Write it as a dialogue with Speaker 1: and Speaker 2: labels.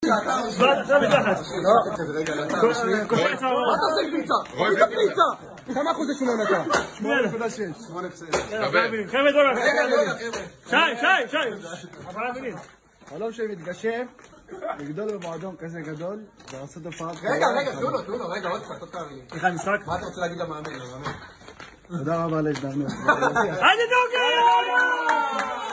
Speaker 1: עכשיו מתחת.
Speaker 2: מה אתה עושה עם פיצה? תוריד את הפיצה! כמה אחוז זה שונה נקה? 8.6.
Speaker 1: חבר'ה דולר. שי.
Speaker 2: חלום שמתגשם, לגדול במועדון כזה גדול, ולעשות הופעת...
Speaker 3: רגע, תנו לו, עוד קצת, עוד כמה מילים.
Speaker 1: איך המשחק?
Speaker 3: מה אתה רוצה להגיד למאמן?
Speaker 2: תודה רבה להזדמנות.
Speaker 1: היידה דוגר!